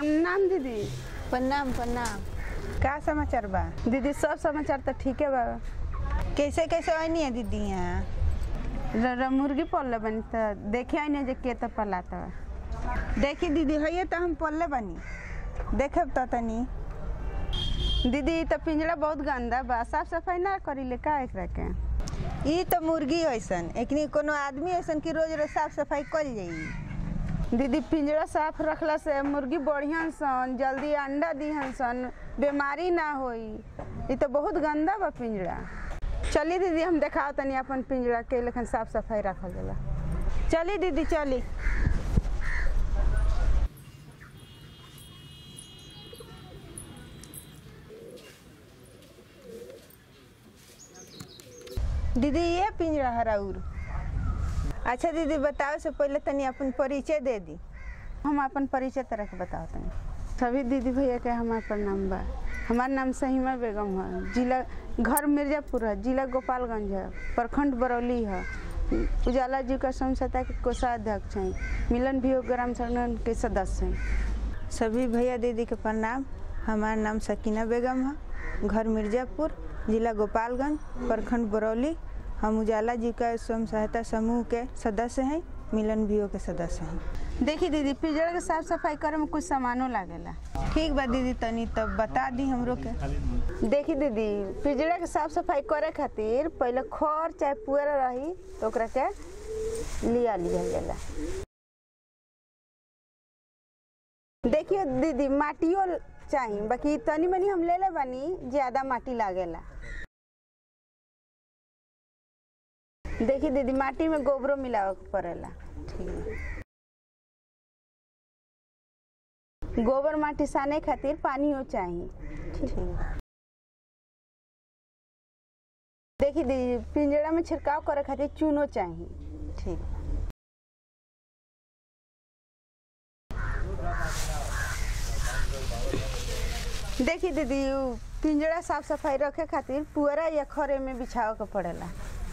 प्रणाम दीदी। प्रणाम प्रणाम। का समाचार बा दीदी? सब समाचार तो ठीक है बा। कैसे कैसे आनी है दीदी यहाँ? मुर्गी पल्ले बनी तो देखे आने जे के तो पलाता। देखी दीदी है तो हम पल्ले बनी देखे तो तनी। दीदी तो पिंजरा बहुत गंदा बा, साफ सफाई ना करी ले का एकरा के? ई तो मुर्गी ऐसन एकनी कोनो आदमी ऐसन की रोज रोज साफ सफाई कर जाई। दीदी पिंजरा साफ रखला से मुर्गी बढ़िया सन, जल्दी अंडा दीहन सन, बीमारी ना होई। ये तो बहुत गंदा बा पिंजरा। चली दीदी हम दिखाओ तनी अपन पिंजरा के लेकिन साफ सफाई रखल जाला। चली दीदी चली। दीदी ये पिंजरा हराउर। अच्छा दीदी बताओ से पहले तनी अपन परिचय दे दी। हम अपन परिचय तरह के बताओ तनी। सभी दीदी भैया के हमारा प्रणाम बा। हमारा नाम सहीमा बेगम है, जिला घर मिर्जापुर है, जिला गोपालगंज है, प्रखंड बरौली है। उजाला जी का संस्था के कोषाध्यक्ष हैं, मिलन भी ग्राम संगठन के सदस्य हैं। सभी भैया दीदी के प्रणाम। हमारा नाम सकीना बेगम है, घर मिर्जापुर, जिला गोपालगंज, प्रखंड बरौली। हम उजाला जी का स्वयं सहायता समूह के सदस्य हैं, मिलन भी के सदस्य हैं। देखी दीदी पिंजरा के साफ सफाई करे में कुछ सामानों लागेला। ठीक बा दीदी तनी तब बता दी हमरो के। देखी दीदी पिंजरा के साफ सफाई करे खातिर पहले खर चाहे पुअरा रही तो ओकरा के लिया जाला। देखिए दीदी माटियो चाहिए, बाकी तनी मनी हम ले बानी, ज्यादा माटी लागेला। देखिए दीदी माटी में गोबरो मिलावे पड़ेला। ठीक है। गोबर माटी साने खातिर पानी हो चाहिए। ठीक है। देखिए दीदी पिंजरा में छिड़काव करे खातिर चूनो चाहिए। ठीक। देखिए दीदी पिंजरा साफ सफाई रखे खातिर पुअरा या खरे में बिछावे के पड़ेला।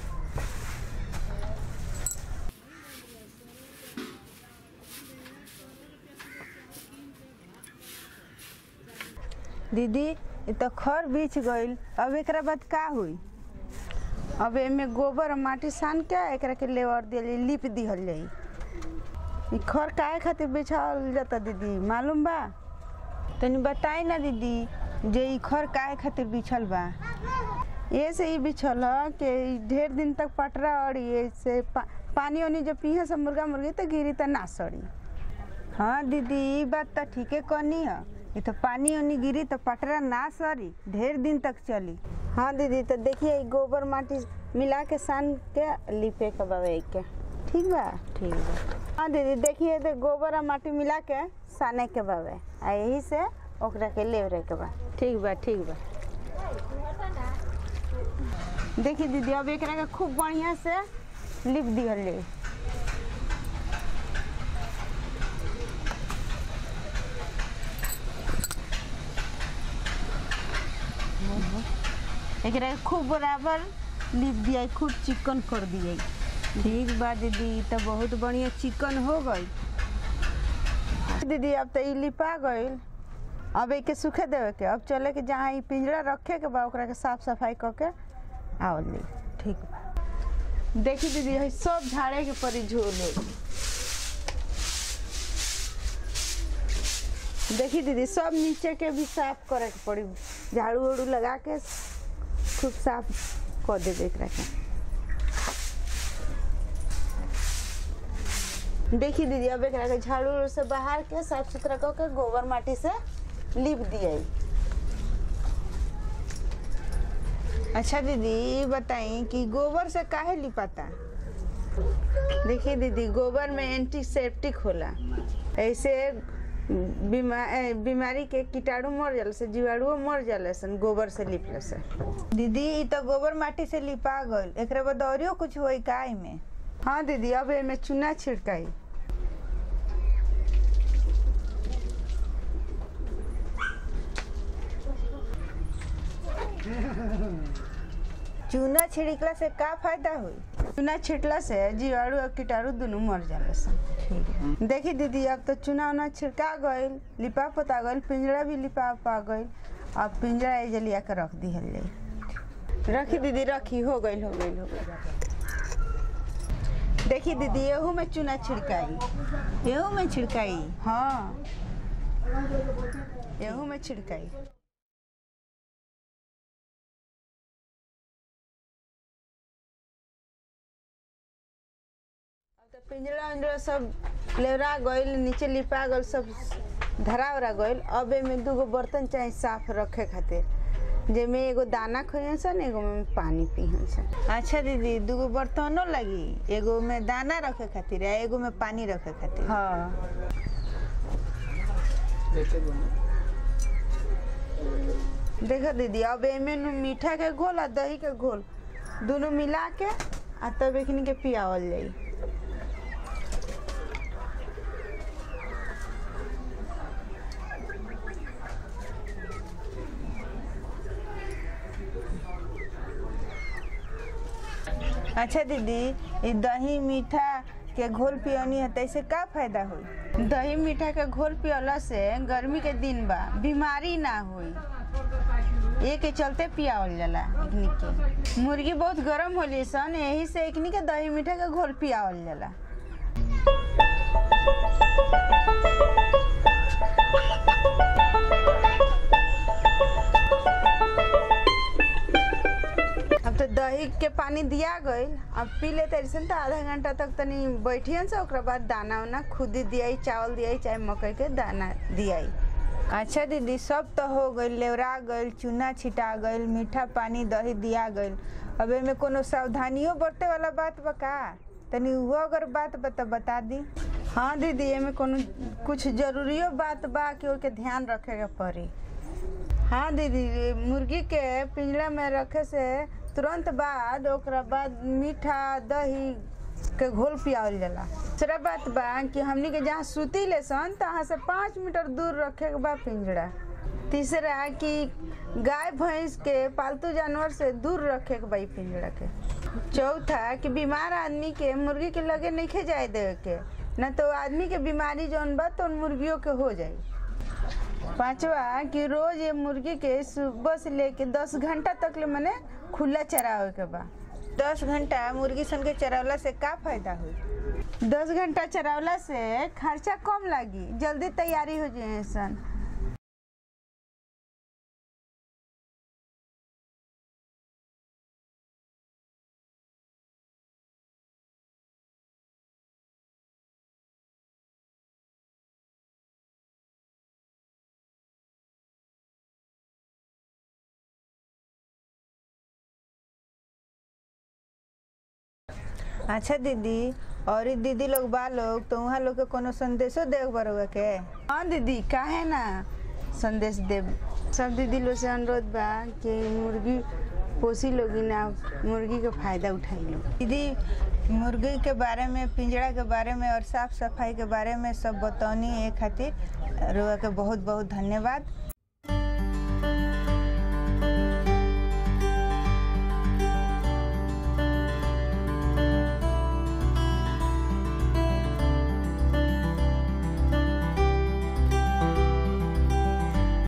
दीदी तो खर बिछ गईल, अब एकरा बाद का हुई? अब एमे गोबर और माटी सान के एकरा के लेवर दिली लिप दिहल जाई। खर काहे खातिर बिछावल जाता दीदी मालूम बा? तनी बताई ना दीदी जे ई खर काहे खातिर बिछल बा? ये से ही बिछल है कि ढेर दिन तक पटरा अड़ी से पानी ओनी जब पीहे से मुर्गा मुर्गी तो गिरी तो ना सड़ी। हाँ दीदी ई बात तो ठीके कहनी है। ये तो पानी ओनी गिरी तो पटरा ना सड़ी, ढेर दिन तक चली। हाँ दीदी तो देखिए गोबर माटी मिला के सान के लिपे के बावे के। ठीक बा? ठीक बा। हाँ दीदी देखिए तो गोबर और माटी मिला के साने के बावे आ यही से ओकरा के लेवरे के बा। ठीक बा ठीक बा। देखिए दीदी अब एकरा के खूब बढ़िया से लिप दिहल जाई। एकरा खूब बराबर लिप दिया, खूब चिकन कर दिए। ठीक बा दीदी तो बहुत बढ़िया चिकन हो गई। दीदी अब तो ई लिपा गईल, अब एक सूखे देवे के। अब चले के जहाँ ई पिंजरा रखे के बा ओकरा के साफ सफाई करके आवली। ठीक बा। देखी दीदी है सब झाड़े के परी झोल। देखी दीदी सब नीचे के भी साफ करे के पड़ी, झाड़ू उड़ू लगा के खूब साफ कर दे एकरा के। देखी दीदी अब एकरा के झाड़ू से बाहर के साफ सुथरा करके गोबर माटी से लिप दिए। अच्छा दीदी बताई कि गोबर से काहे लिपाता? देखिए दीदी गोबर में एंटीसेप्टिक होला, ऐसे बीमारी के कीटाणु मर जाला से, जीवाणु मर जाला सन गोबर से लिपले से। दीदी ई तो गोबर माटी से लिपा गईल, एकरे बाद औरियो कुछ होई का में? हाँ दीदी अब एमे चूना छिड़काई। चूना छिड़कला से का फायदा हुई? चूना छिटला से जीवाणु और कीटाणु दोनों मर जाला सन। ठीक है। देखी दीदी, अब तो चूना उना छिड़का गईल, लिपा पोता गईल, पिंजरा भी लिपा पा गईल। अब पिंजरा एजे लिया के रख दी हल्ले। रखी दीदी, रखी, हो गईल। देखी दीदी, एहू में चूना छिड़काई। एहू में छिड़काई? हाँ, एहू में छिड़काई। तो पिंजरा उंजरा सब लेवरा गईल, नीचे लिपा गईल, सब धरा उरा गईल। अब में 2 बर्तन चाहिए साफ रखे खातिर, जेमे एगो दाना खोइन सन, एगो में पानी पीहन सन। अच्छा दीदी, 2 बर्तनों लगी, एगो में दाना रखे खातिर है, एगो में पानी रखे खातिर। हाँ, देखो दीदी, अब एमे मीठा के घोल और दही के घोल दोनों मिला के आ तब एकनी के पियावल जाई। अच्छा दीदी, ये दही मीठा के घोल पियनी है तैसे का फायदा हुई? दही मीठा के घोल पियला से गर्मी के दिन बा बीमारी ना हुई, ये के चलते पियावल जाला। एकनी के मुर्गी बहुत गरम होली सन, यही से एकनी के दही मीठा के घोल पियावल जाला। अब तो दही के पानी दिया गईल, अब पी लेते ऐसे तो आधा घंटा तक तनी बैठियन से, ओकरा बाद दाना उना खुद ही दियाई, चावल दियाई चाहे मकई के दाना दियाई। अच्छा दीदी, सब तो हो गई, लेवरा गईल, चूना छिटा गईल, मीठा पानी दही दिया गईल। अब में कोनो सावधानियों बरते वाला बात बा का? तनी वो अगर बात बता दी। हाँ दीदी, एमे कोनो कुछ जरूरियो बात बा कि ओके ध्यान रखे के पड़ी। हाँ दीदी, मुर्गी के पिंजरा में रखे से तुरंत बाद ओकरा बाद मीठा दही के घोल पियावल जाला। दूसरा बात बा कि हमनी के जहाँ सूती ले सन तहाँ से 5 मीटर दूर रखे के बा पिंजरा। तीसरा कि गाय भैंस के पालतू जानवर से दूर रखे के बा पिंजरा के। चौथा कि बीमार आदमी के मुर्गी के लगे नहीं खे जाए देवे के, न तो आदमी के बीमारी जौन बा तो मुर्गियों के हो जाए। पांचवा कि रोज ये मुर्गी के सुबह से लेके 10 घंटा तक ले मने खुला चरावे के बा। 10 घंटा मुर्गी सन के चरावला से का फायदा हुई? 10 घंटा चरावला से खर्चा कम लागी, जल्दी तैयारी हो जाए सन। अच्छा दीदी, और दीदी लोग बा लोग तो वहाँ लोग के कोनो संदेशो देव बरुआ के? हाँ दीदी, काहे ना संदेश देव। सब दीदी लोग से अनुरोध बा कि मुर्गी पोसी लोगी ना, मुर्गी के फायदा उठाई लो। दीदी, मुर्गी के बारे में, पिंजरा के बारे में और साफ सफाई के बारे में सब बतौनी है खातिर रुआ के बहुत बहुत धन्यवाद।